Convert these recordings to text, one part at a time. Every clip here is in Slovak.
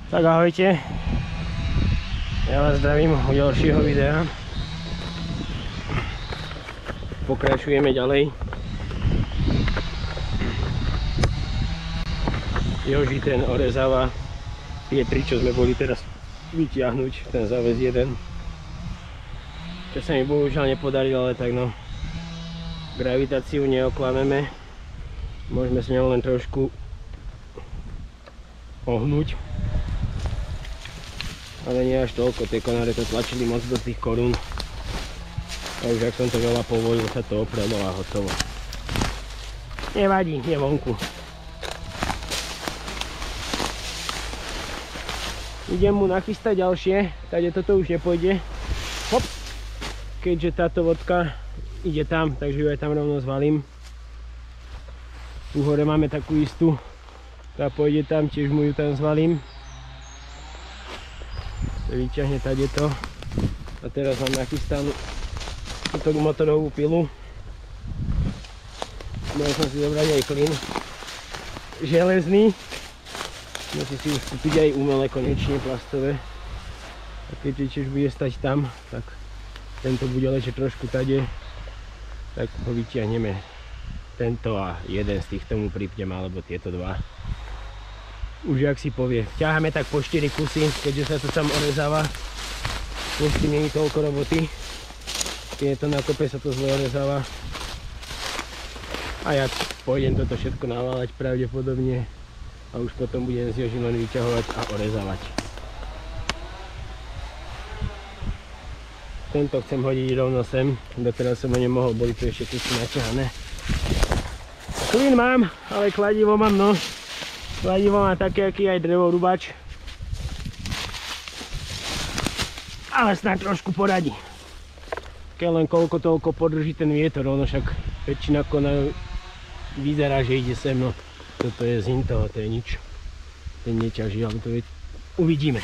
Tak ahojte, ja vás zdravím u ďalšieho videa. Pokračujeme ďalej. Joži ten orezáva tie tri, čo sme boli teraz vytiahnuť, ten záväz jeden. Čo sa mi bohužiaľ nepodarilo, ale tak no, gravitáciu neoklameme. Môžeme s ňou len trošku ohnúť. Ale nie až toľko, tie konáre to tlačili moc do tých korún. A už ak som to veľa povolil, sa to oprelo a hotovo. Nevadí, je vonku. Idem mu nachystať ďalšie, tady toto už nepôjde. Hop! Keďže táto vodka ide tam, takže ju aj tam rovno zvalím. Tu hore máme takú istú, tá pôjde tam, tiež mu ju tam zvalím. Vyťahne tadeto. A teraz mám nachystanú túto motorovú pilu. Mohol som si zobrať aj klin železný. Musím si už kúpiť aj umelé konečne plastové. A keďže tiež bude stať tam, tak tento bude ležať trošku tade, tak ho vyťahneme. Tento a jeden z týchto mu pripnem, alebo tieto dva. Už jak si povie. Ťaháme tak po 4 kusy, keďže sa to tam orezáva. Už tým nie je toľko roboty. Keď je to na kope, sa to zle orezáva. A ja pôjdem toto všetko naváľať pravdepodobne. A už potom budem z Joži len vyťahovať a orezávať. Tento chcem hodiť rovno sem. Doteraz som ho nemohol, boli tu ešte kusy naťahané. Klin mám, ale kladivo mám, no. Kladivo má také, aký aj drevorúbač. Ale snáď trošku poradí. Keď len koľko toľko podrží ten vietor, ono však väčšina konajov vyzerá, že ide sem, no. Toto je zim toho, to je nič. Ten neťaží, ale to je... Uvidíme.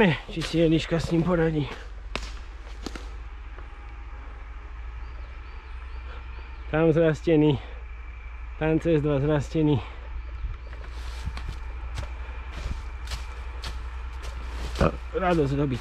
Uvidíme, či si Eliška s ním poradí. Tam zrastený, tam cez 2 zrastený. Radosť robiť.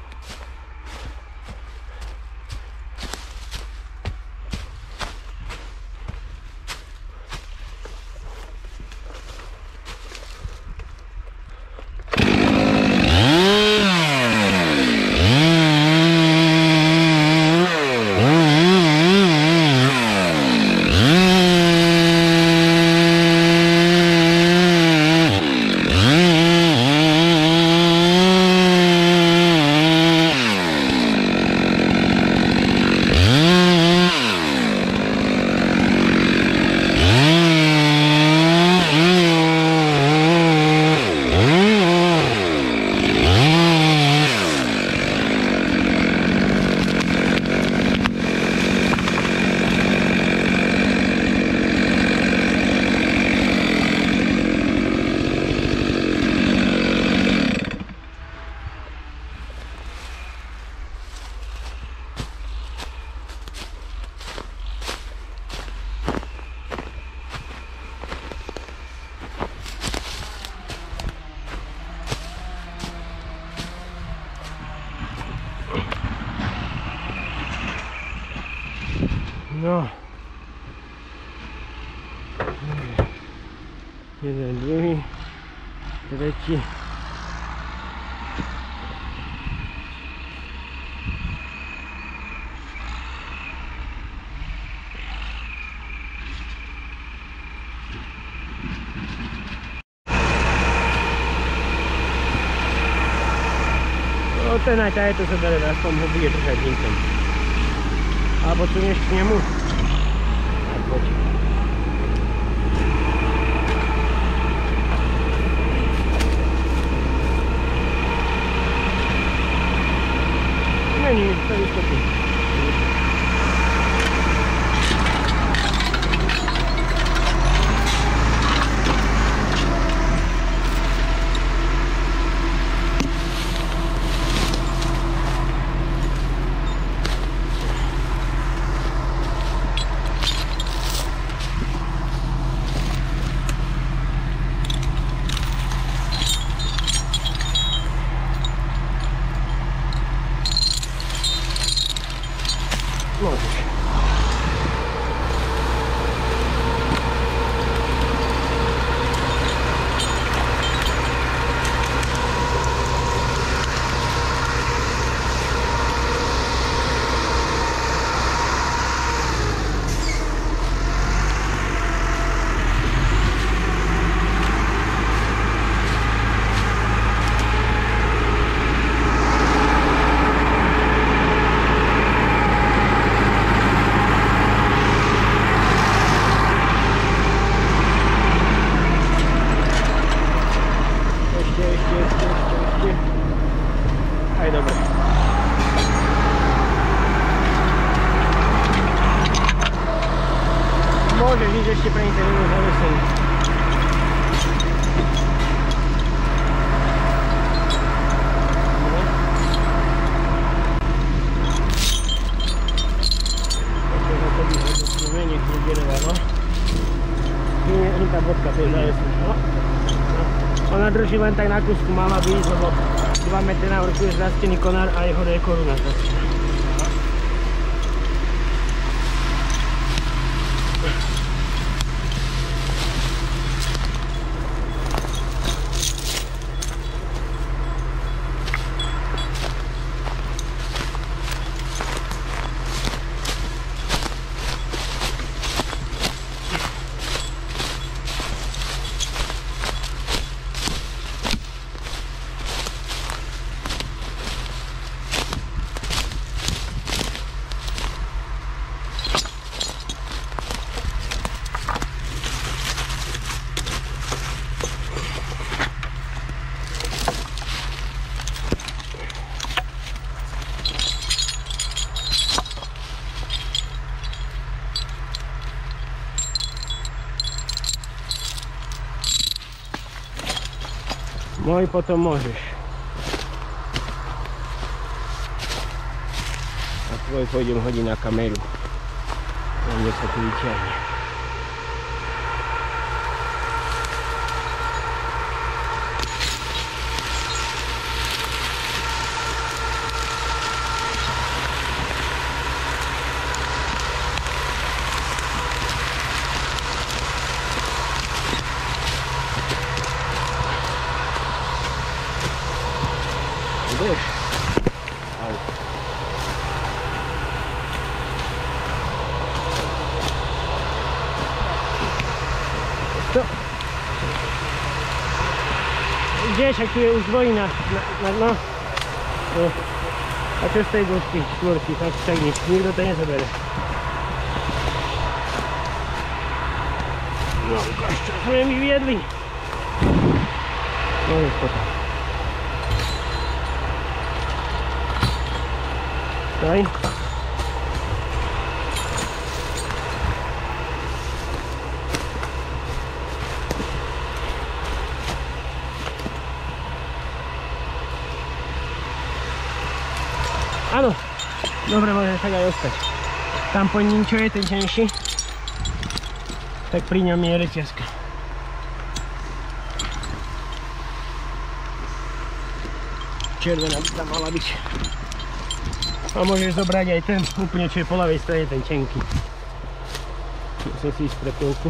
No. Jeden, druhý, tretí. No ten aj tajeto sa bere, aspoň ho bude držať hincom. Alebo tu nieš k nemu? Tak poď. Není, to vystupí. Môžeš. Aj dobre. Môžeš ísť ešte pre interview zavesení. Ani tá bodka, to je zavesení. Ona drží len tak na kusku, mala by ísť, lebo 2 metre na vrchu je zrastený konár a jeho je koruna zrastená. Môj potom môžeš. pôjdem hodiť na kameru. Kde sa tu vyťahne. Ideš? Au. To. Ideš, ak tu je už dvojina. No. A čo z tej dĺžky? Štvorky, tak nič. Nikto to nezabere. No, ukáž, čo sme mi vyviedli. No, je potom. Stoj. Áno, dobre, môže tak aj ostať. Tam po ním, čo je ten tenší, tak pri ňom je reťazka. Červená by tam mala byť. A môžeš zobrať aj ten, úplne čo je po ľavej strane, ten tenký. Musím si ísť pre pilku.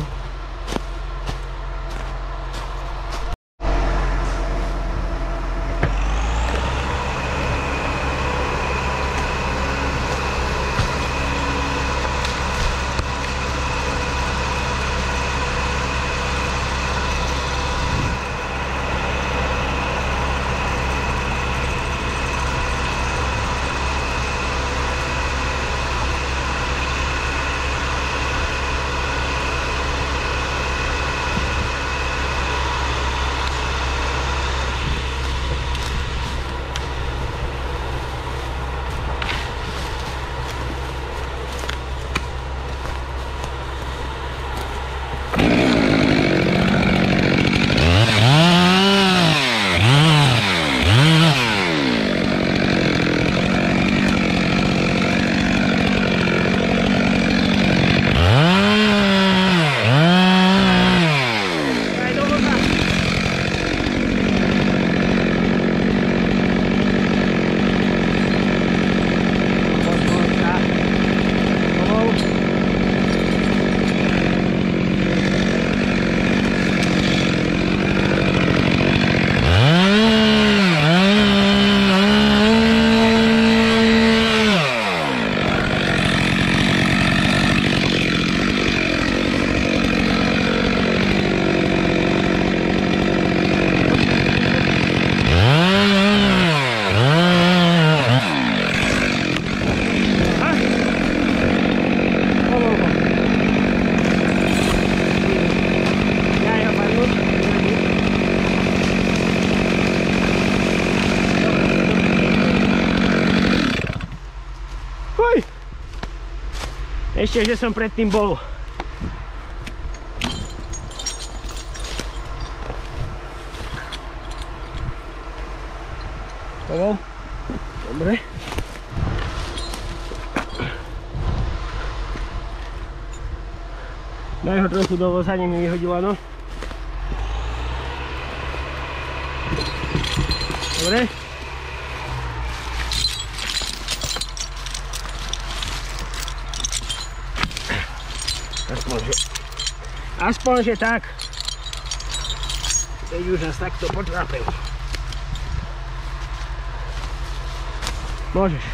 Ešte, že som predtým bol. Dobre. Daj ho trochu do voza, mi vyhodila, no. Dobre. Aspoň, že tak. Teď už nás takto potrápil. Môžeš.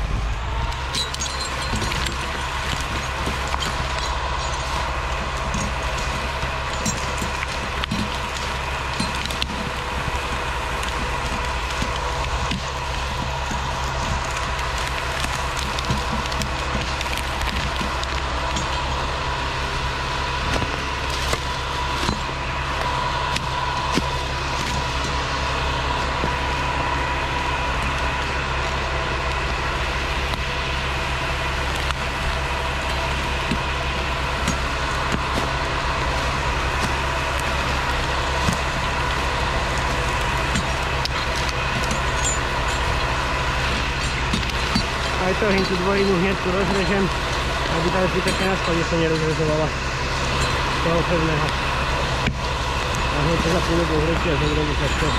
vytohým tú dvojinu, hneď tu rozrežem, aby tá zbytočka na sklade sa nerozrezovala z toho pevného. A hneď to za pôl hrečí a zobrazí sa to.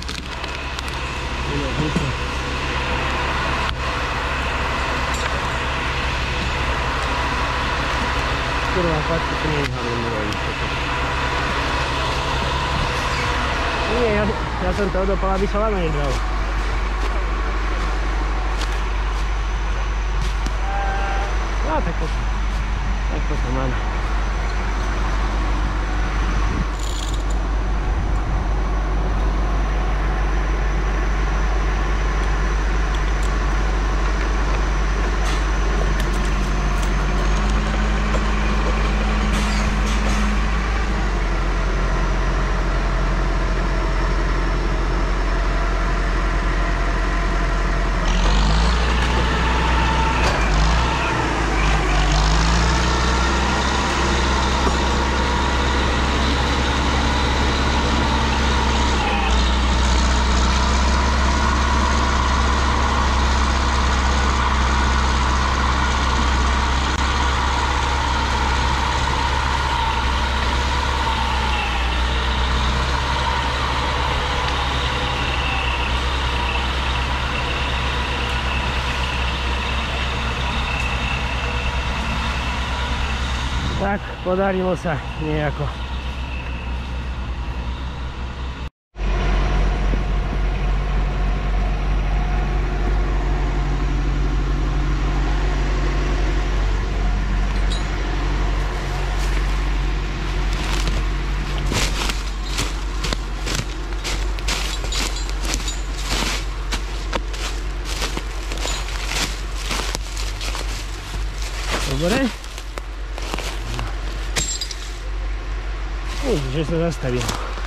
Kurva, fakt, to nie je hlavne. Nie, ja som to odopal, aby sa lano nedral. No, tak to mám. Tak, podarilo sa nejako. Dobre. Že sa zastavil.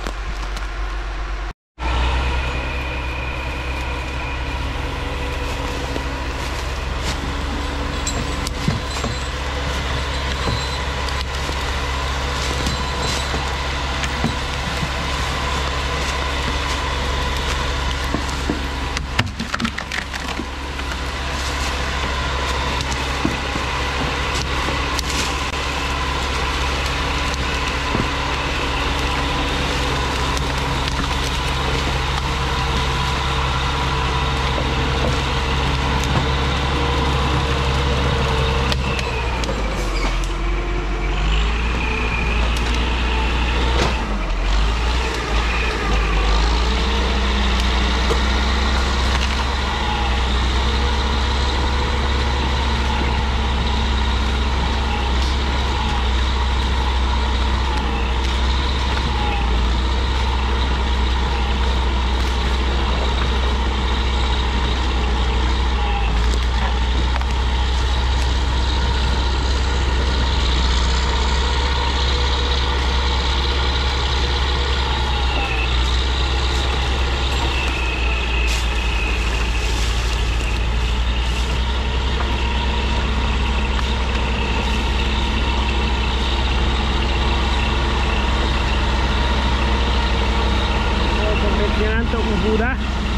Ubúda.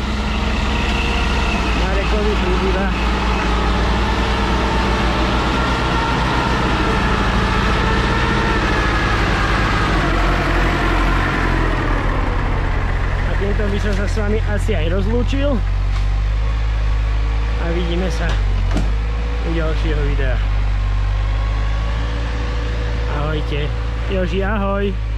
Marekovi pribúda. A týmto by som sa s vami asi aj rozlúčil. A vidíme sa u ďalšieho videa. Ahojte. Joži, ahoj.